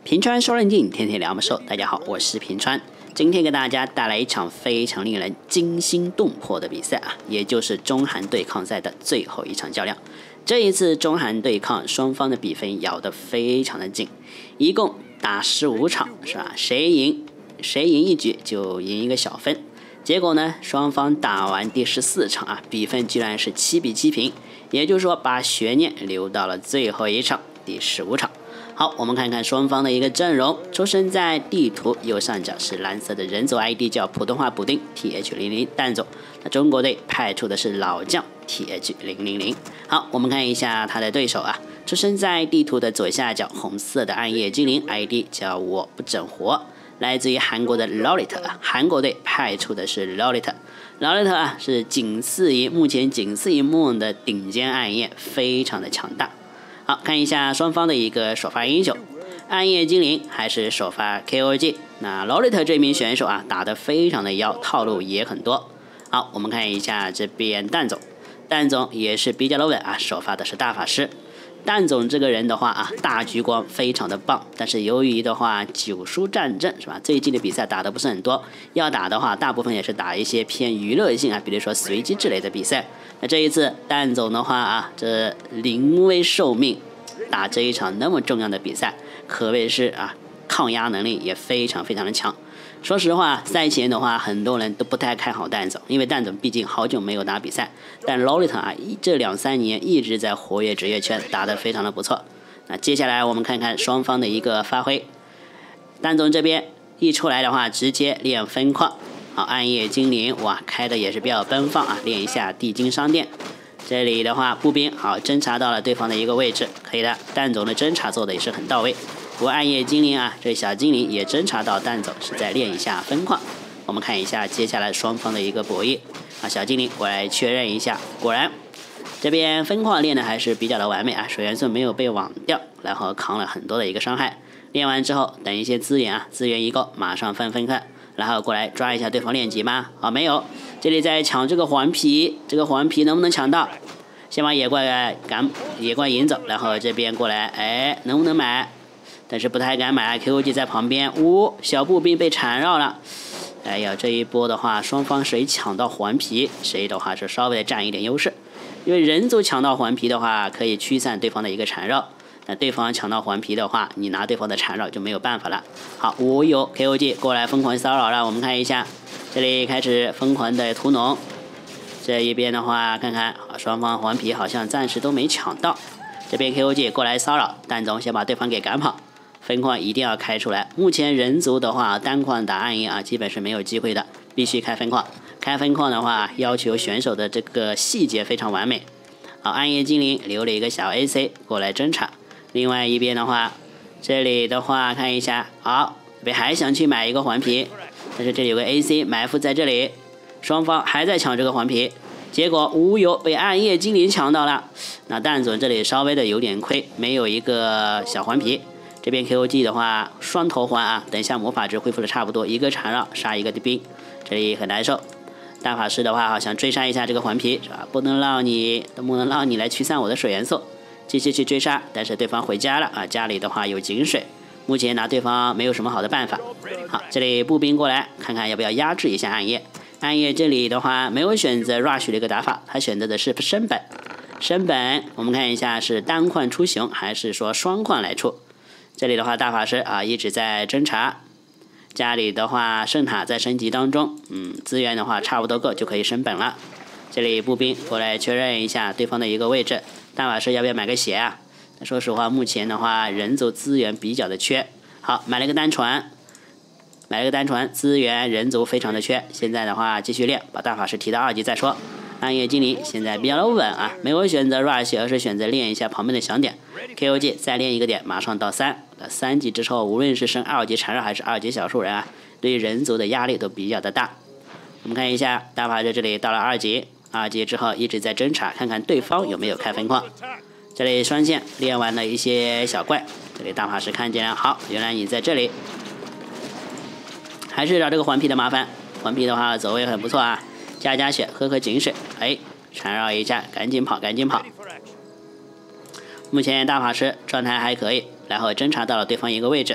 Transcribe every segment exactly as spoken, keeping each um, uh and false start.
平川说人定，天天聊魔兽。大家好，我是平川，今天给大家带来一场非常令人惊心动魄的比赛啊，也就是中韩对抗赛的最后一场较量。这一次中韩对抗，双方的比分咬得非常的紧，一共打十五场，是吧？谁赢谁赢一局就赢一个小分。结果呢，双方打完第十四场啊，比分居然是七比七平，也就是说把悬念留到了最后一场第十五场。好，我们看看双方的一个阵容。出生在地图右上角是蓝色的人族 I D 叫普通话补丁 T H 零零 蛋总，那中国队派出的是老将 T H 零零零。好，我们看一下他的对手啊，出生在地图的左下角红色的暗夜精灵 I D 叫我不整活，来自于韩国的 Lolita 啊，韩国队派出的是 Lolita。Lolita 啊是仅次于目前仅次于梦的顶尖暗夜，非常的强大。好，看一下双方的一个首发英雄，暗夜精灵还是首发 K O G。那 Lolita 这名选手啊，打得非常的妖，套路也很多。好，我们看一下这边蛋总，蛋总也是比较的稳啊，首发的是大法师。蛋总这个人的话啊，大局观非常的棒，但是由于的话九输战阵是吧？最近的比赛打的不是很多，要打的话大部分也是打一些偏娱乐性啊，比如说随机之类的比赛。那这一次蛋总的话啊，这临危受命打这一场那么重要的比赛，可谓是啊抗压能力也非常非常的强。说实话，赛前的话，很多人都不太看好蛋总，因为蛋总毕竟好久没有打比赛。但 Lolita 啊，这两三年一直在活跃职业圈，打得非常的不错。那接下来我们看看双方的一个发挥。蛋总这边一出来的话，直接练分矿。好，暗夜精灵哇，开的也是比较奔放啊，练一下地精商店。这里的话，步兵好侦查到了对方的一个位置，可以的。蛋总的侦查做的也是很到位。不过暗夜精灵啊，这小精灵也侦查到蛋总是在练一下分矿。我们看一下接下来双方的一个博弈啊，小精灵过来确认一下，果然这边分矿练的还是比较的完美啊，水元素没有被网掉，然后扛了很多的一个伤害。练完之后，等一些资源啊，资源一够，马上分分开，然后过来抓一下对方练级吗？啊，没有，这里在抢这个黄皮，这个黄皮能不能抢到？先把野怪赶野怪引走，然后这边过来，哎，能不能买？但是不太敢买 ，Q O G 在旁边，呜、哦，小步兵被缠绕了。哎呀，这一波的话，双方谁抢到黄皮，谁的话是稍微占一点优势。因为人族抢到黄皮的话，可以驱散对方的一个缠绕。那对方抢到黄皮的话，你拿对方的缠绕就没有办法了。好，我有 K O G 过来疯狂骚扰了，我们看一下，这里开始疯狂的屠农。这一边的话，看看双方黄皮好像暂时都没抢到。这边 K O G 过来骚扰，蛋总先把对方给赶跑。分矿一定要开出来。目前人族的话，单矿打暗夜啊，基本是没有机会的，必须开分矿。开分矿的话，要求选手的这个细节非常完美。好，暗夜精灵留了一个小 A C 过来侦查。另外一边的话，这里的话看一下，好，这边还想去买一个黄皮，但是这里有个 A C 埋伏在这里，双方还在抢这个黄皮。结果无油被暗夜精灵抢到了，那蛋总这里稍微的有点亏，没有一个小黄皮。这边 K O G 的话双头环啊，等一下魔法值恢复的差不多，一个缠绕杀一个兵，这里很难受。大法师的话好想追杀一下这个黄皮是吧？不能让你不能让你来驱散我的水元素，继续去追杀，但是对方回家了啊，家里的话有井水，目前拿对方没有什么好的办法。好，这里步兵过来看看要不要压制一下暗夜。暗夜这里的话没有选择 rush 的一个打法，他选择的是升本。升本我们看一下是单矿出熊还是说双矿来出。这里的话大法师啊一直在侦查，家里的话圣塔在升级当中，嗯，资源的话差不多够就可以升本了。这里步兵过来确认一下对方的一个位置，大法师要不要买个血啊？说实话目前的话人族资源比较的缺。好，买了个单船。买了个单船，资源人族非常的缺。现在的话继续练，把大法师提到二级再说。暗夜精灵现在比较的稳啊，没有选择 rush， 而是选择练一下旁边的小点。K O G 再练一个点，马上到三。三级之后，无论是升二级缠绕还是二级小树人啊，对于人族的压力都比较的大。我们看一下，大法师这里到了二级，二级之后一直在侦查，看看对方有没有开分矿。这里双线练完了一些小怪，这里大法师看见了，好，原来你在这里。还是找这个黄皮的麻烦，黄皮的话走位很不错啊，加加血，喝喝井水，哎，缠绕一下，赶紧跑，赶紧跑。目前大法师状态还可以，然后侦查到了对方一个位置，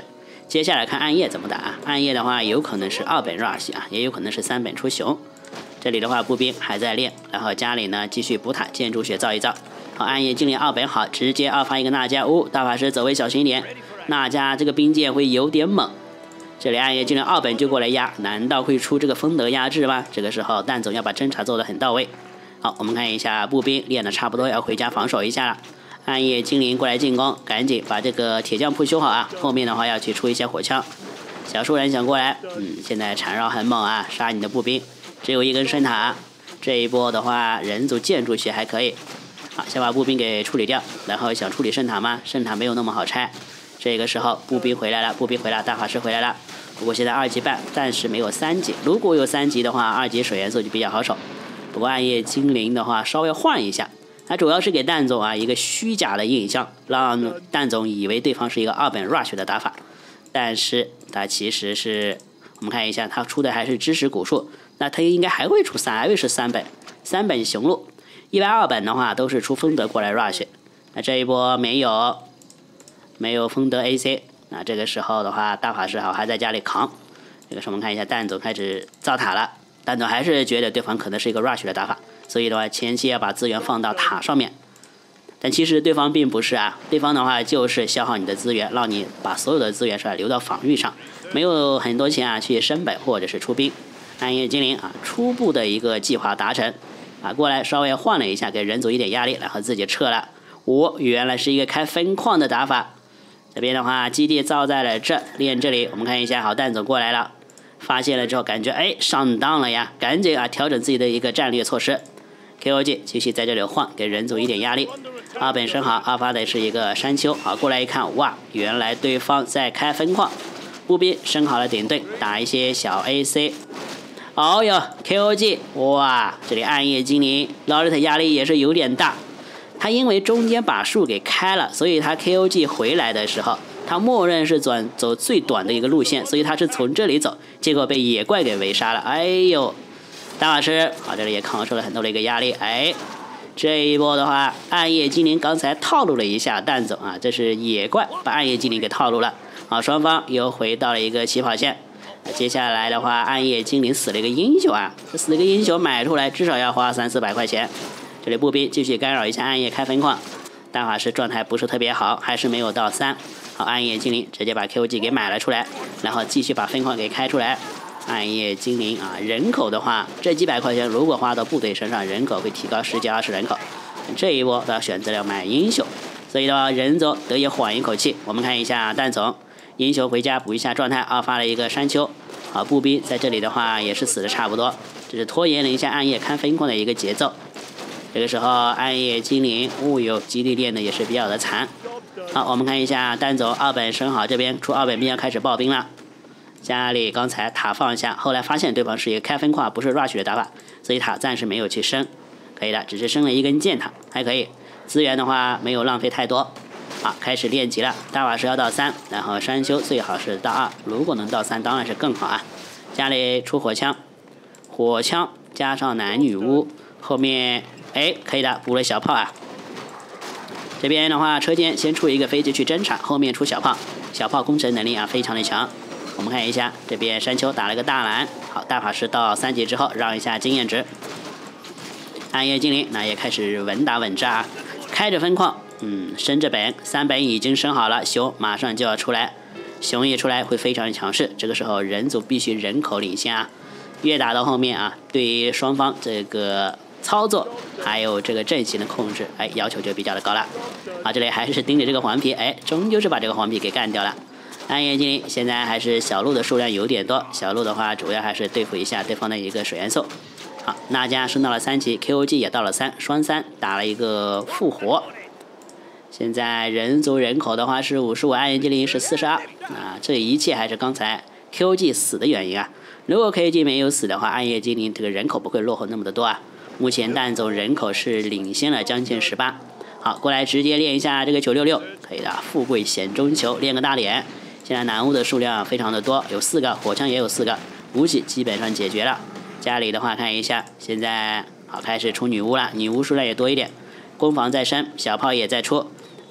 接下来看暗夜怎么打啊？暗夜的话，有可能是二本 rush 啊，也有可能是三本出熊。这里的话，步兵还在练，然后家里呢继续补塔，建筑血造一造。好，暗夜精灵二本好，直接二发一个娜迦。哦，大法师走位小心一点，娜迦这个兵剑会有点猛。这里暗夜精灵二本就过来压，难道会出这个风德压制吗？这个时候蛋总要把侦察做得很到位。好，我们看一下步兵练的差不多，要回家防守一下了。暗夜精灵过来进攻，赶紧把这个铁匠铺修好啊！后面的话要去出一些火枪。小树人想过来，嗯，现在缠绕很猛啊，杀你的步兵。只有一根深塔，这一波的话人族建筑血还可以。好，先把步兵给处理掉，然后想处理圣塔吗？圣塔没有那么好拆。这个时候步兵回来了，步兵回来，大法师回来了。不过现在二级半，暂时没有三级。如果有三级的话，二级水元素就比较好守。不过暗夜精灵的话稍微换一下，它主要是给蛋总啊一个虚假的印象，让蛋总以为对方是一个二本 rush 的打法，但是它其实是，我们看一下，它出的还是知识古树。那他应该还会出三，还会是三本，三本雄鹿，一般二本的话都是出风德过来 rush， 那这一波没有，没有风德 A C， 那这个时候的话，大法师好还在家里扛，这个时候我们看一下蛋总开始造塔了，蛋总还是觉得对方可能是一个 rush 的打法，所以的话前期要把资源放到塔上面，但其实对方并不是啊，对方的话就是消耗你的资源，让你把所有的资源是留到防御上，没有很多钱啊去升本或者是出兵。暗夜精灵啊，初步的一个计划达成，啊，过来稍微换了一下，给人族一点压力，然后自己撤了。哦，原来是一个开分矿的打法。这边的话，基地造在了这，练这里。我们看一下，好，蛋总过来了，发现了之后感觉哎上当了呀，赶紧啊调整自己的一个战略措施。K O G 继续在这里换，给人族一点压力。二本身好，二发的是一个山丘，好，过来一看，哇，原来对方在开分矿。步兵升好了顶盾，打一些小 A C。哦哟 ，K O G， 哇，这里暗夜精灵劳瑞特压力也是有点大。他因为中间把树给开了，所以他 K O G 回来的时候，他默认是转走最短的一个路线，所以他是从这里走，结果被野怪给围杀了。哎呦，大法师，好，这里也扛受了很多的一个压力。哎，这一波的话，暗夜精灵刚才套路了一下蛋总啊，这是野怪把暗夜精灵给套路了。好，双方又回到了一个起跑线。接下来的话，暗夜精灵死了一个英雄啊，这死了一个英雄买出来至少要花三四百块钱。这里步兵继续干扰一下暗夜开分矿，大法师状态不是特别好，还是没有到三。好，暗夜精灵直接把 Q G 给买了出来，然后继续把分矿给开出来。暗夜精灵啊，人口的话，这几百块钱如果花到部队身上，人口会提高十几二十人口。这一波他选择了买英雄，所以的话，人族得以缓一口气。我们看一下蛋总。英雄回家补一下状态，二发了一个山丘。好，步兵在这里的话也是死的差不多，只是拖延了一下暗夜看分矿的一个节奏。这个时候暗夜精灵，哦哟，基地练的也是比较的残。好，我们看一下蛋总二本升好，这边出二本兵要开始爆兵了。家里刚才塔放下，后来发现对方是一个开分矿，不是 rush 的打法，所以塔暂时没有去升，可以的，只是升了一根箭塔，还可以。资源的话没有浪费太多。好，开始练级了，大法师要到三，然后山丘最好是到二，如果能到三当然是更好啊。家里出火枪，火枪加上男女巫，后面哎可以的，补了小炮啊。这边的话，车间先出一个飞机去侦察，后面出小炮，小炮攻城能力啊非常的强。我们看一下，这边山丘打了个大蓝，好，大法师到三级之后让一下经验值。暗夜精灵那也开始稳打稳扎，开着分矿。嗯，升这本三本已经升好了，熊马上就要出来，熊一出来会非常强势，这个时候人族必须人口领先啊，越打到后面啊，对于双方这个操作还有这个阵型的控制，哎，要求就比较的高了。啊，这里还是盯着这个黄皮，哎，终究是把这个黄皮给干掉了。暗夜精灵现在还是小鹿的数量有点多，小鹿的话主要还是对付一下对方的一个水元素。好，娜迦升到了三级 ，K O G 也到了三，双三打了一个复活。现在人族人口的话是五十五，暗夜精灵是四十二啊，这一切还是刚才 Q O G 死的原因啊。如果 K O G 没有死的话，暗夜精灵这个人口不会落后那么的多啊。目前蛋总人口是领先了将近十八。好，过来直接练一下这个九六六，可以的，富贵险中求，练个大脸。现在男巫的数量非常的多，有四个，火枪也有四个，武器基本上解决了。家里的话看一下，现在好开始出女巫了，女巫数量也多一点，攻防在升，小炮也在出。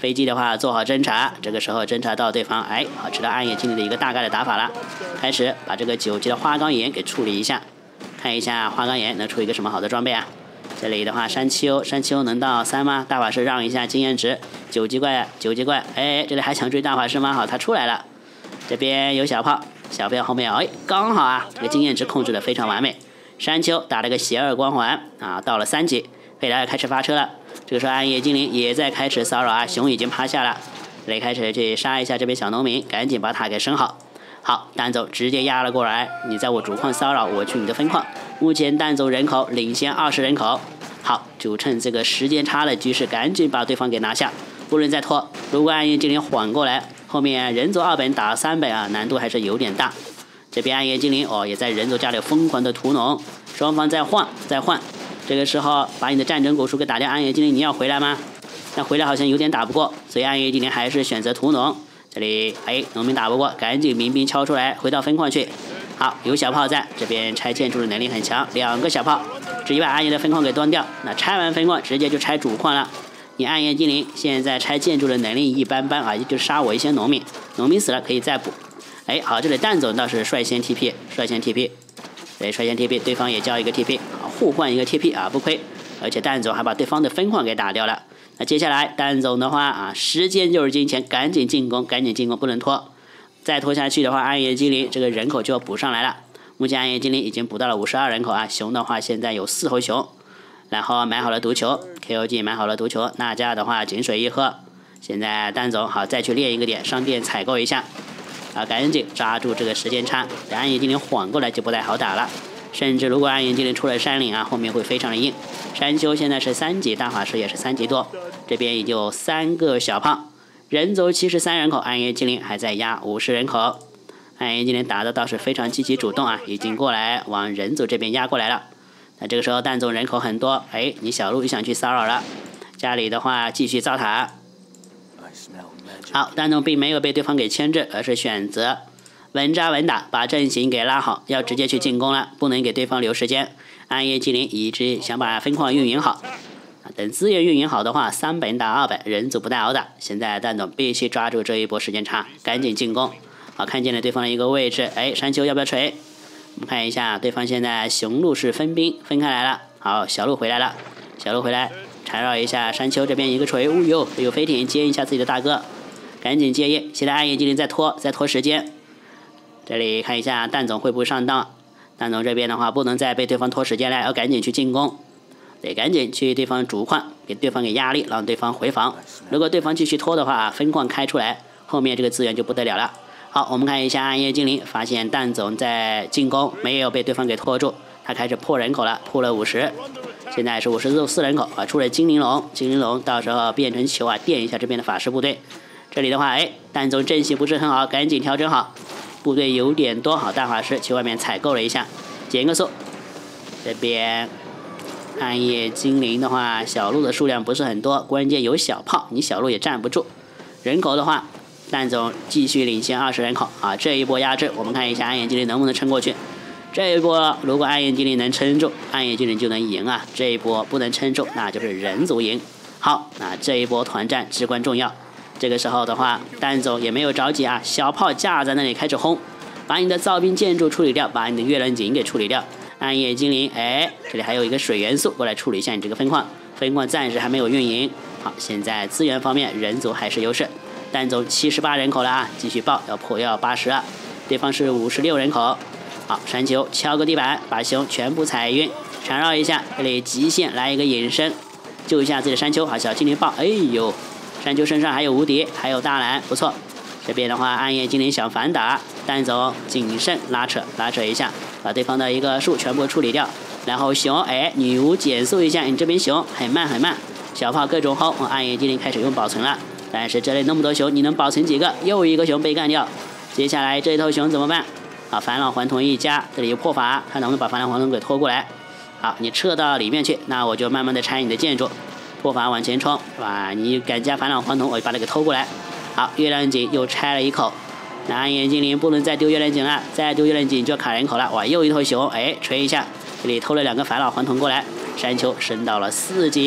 飞机的话做好侦查，这个时候侦查到对方，哎，好知道暗夜精灵的一个大概的打法了，开始把这个九级的花岗岩给处理一下，看一下花岗岩能出一个什么好的装备啊？这里的话山丘，山丘能到三吗？大法师让一下经验值，九级怪，九级怪，哎，这里还想追大法师吗？好，他出来了，这边有小炮，小炮后面，哎，刚好啊，这个经验值控制的非常完美。山丘打了个邪恶光环啊，到了三级，佩莱尔开始发车了。这个时候暗夜精灵也在开始骚扰啊，熊已经趴下了，这里开始去杀一下这边小农民，赶紧把塔给升好。好，蛋总直接压了过来，你在我主矿骚扰，我去你的分矿。目前蛋总人口领先二十人口。好，就趁这个时间差的局势，赶紧把对方给拿下，不能再拖。如果暗夜精灵缓过来，后面人族二本打三本啊，难度还是有点大。这边暗夜精灵哦，也在人族家里疯狂的屠农，双方在换，在换。这个时候把你的战争古树给打掉，暗夜精灵你要回来吗？但回来好像有点打不过，所以暗夜精灵还是选择屠农。这里哎，农民打不过，赶紧民兵敲出来，回到分矿去。好，有小炮在这边拆建筑的能力很强，两个小炮直接把暗夜的分矿给端掉。那拆完分矿直接就拆主矿了。你暗夜精灵现在拆建筑的能力一般般啊，也就杀我一些农民，农民死了可以再补。哎，好，这里蛋总倒是率先 T P， 率先 T P， 对，率先 T P， 对方也交一个 T P， 好，互换一个 T P 啊，不亏。而且蛋总还把对方的分矿给打掉了。那接下来蛋总的话啊，时间就是金钱，赶紧进攻，赶紧进攻，不能拖。再拖下去的话，暗夜精灵这个人口就要补上来了。目前暗夜精灵已经补到了五十二人口啊，熊的话现在有四头熊，然后买好了毒球 ，K O G 买好了毒球，娜迦的话井水一喝。现在蛋总好再去练一个点，上店采购一下。啊，赶紧抓住这个时间差，等暗夜精灵缓过来就不太好打了。甚至如果暗夜精灵出了山岭啊，后面会非常的硬。山丘现在是三级，大法师也是三级多，这边已经有三个小胖，人族七十三人口，暗夜精灵还在压五十人口。暗夜精灵打的倒是非常积极主动啊，已经过来往人族这边压过来了。那这个时候蛋总人口很多，哎，你小鹿又想去骚扰了，家里的话继续造塔。好，蛋总并没有被对方给牵制，而是选择稳扎稳打，把阵型给拉好，要直接去进攻了，不能给对方留时间。暗夜精灵一直想把分矿运营好，等资源运营好的话，三本打二本，人族不太好打。现在蛋总必须抓住这一波时间差，赶紧进攻。好，看见了对方的一个位置，哎，山丘要不要锤？我们看一下，对方现在雄鹿是分兵分开来了。好，小鹿回来了，小鹿回来缠绕一下山丘这边一个锤，哦呦，有飞艇接一下自己的大哥，赶紧接应。现在暗夜精灵在拖，在拖时间。这里看一下蛋总会不会上当。蛋总这边的话不能再被对方拖时间了，要赶紧去进攻，得赶紧去对方主矿，给对方给压力，让对方回防。如果对方继续拖的话，分矿开出来，后面这个资源就不得了了。好，我们看一下暗夜精灵，发现蛋总在进攻，没有被对方给拖住，他开始破人口了，破了五十，现在是五十四人口啊，出了精灵龙，精灵龙到时候变成球啊，电一下这边的法师部队。这里的话，哎，蛋总阵型不是很好，赶紧调整好。部队有点多，好，大法师去外面采购了一下，减个速。这边暗夜精灵的话，小鹿的数量不是很多，关键有小炮，你小鹿也站不住。人口的话，蛋总继续领先二十人口啊，这一波压制，我们看一下暗夜精灵能不能撑过去。这一波如果暗夜精灵能撑住，暗夜精灵就能赢啊。这一波不能撑住，那就是人族赢。好，那这一波团战至关重要。这个时候的话，蛋总也没有着急啊，小炮架在那里开始轰，把你的造兵建筑处理掉，把你的月亮井给处理掉。暗夜精灵，哎，这里还有一个水元素，过来处理一下你这个分矿，分矿暂时还没有运营。好，现在资源方面人族还是优势，蛋总七十八人口了啊，继续爆，要破要八十了，对方是五十六人口。好，山丘敲个地板，把熊全部踩晕，缠绕一下，这里极限来一个隐身，救一下自己的山丘。好，小精灵爆，哎呦！山丘身上还有无敌，还有大蓝，不错。这边的话，暗夜精灵想反打，蛋总谨慎拉扯，拉扯一下，把对方的一个树全部处理掉。然后熊，哎，女巫减速一下，你这边熊很慢很慢。小炮各种轰，暗夜精灵开始用保存了。但是这里那么多熊，你能保存几个？又一个熊被干掉。接下来这头熊怎么办？啊，返老还童一家，这里有破法，看能不能把返老还童给拖过来。好，你撤到里面去，那我就慢慢的拆你的建筑。破法往前冲，哇！你敢加返老还童，我就把它给偷过来。好，月亮井又拆了一口，那暗夜精灵不能再丢月亮井了，再丢月亮井就要卡人口了。哇，又一头熊，哎，锤一下，这里偷了两个返老还童过来。山丘升到了四级，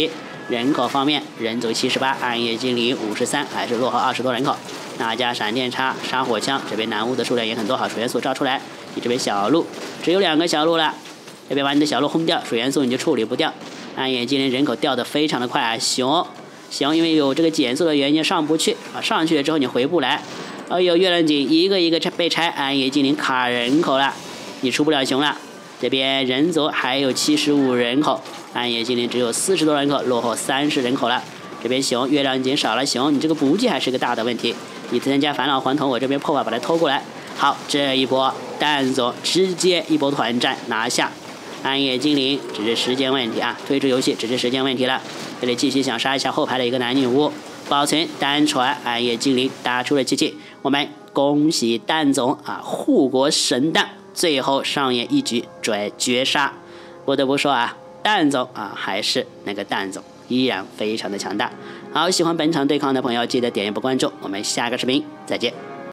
人口方面，人族七十八，暗夜精灵五十三，还是落后二十多人口。那加闪电叉、杀火枪，这边男巫的数量也很多，好，水元素照出来。你这边小鹿只有两个小鹿了，这边把你的小鹿轰掉，水元素你就处理不掉。暗夜精灵人口掉的非常的快啊，熊熊因为有这个减速的原因上不去啊，上去了之后你回不来。哎呦，月亮井一个一个被拆，暗夜精灵卡人口了，你出不了熊了。这边人族还有七十五人口，暗夜精灵只有四十多人口，落后三十人口了。这边熊月亮井少了熊，你这个补给还是个大的问题。你增加返老还童，我这边破法把它偷过来。好，这一波蛋总直接一波团战拿下。暗夜精灵只是时间问题啊，退出游戏只是时间问题了。这里继续想杀一下后排的一个男女巫，保存单传暗夜精灵打出了机器。我们恭喜蛋总啊，护国神蛋最后上演一局绝绝杀。不得不说啊，蛋总啊还是那个蛋总，依然非常的强大。好，喜欢本场对抗的朋友记得点一波关注，我们下个视频再见。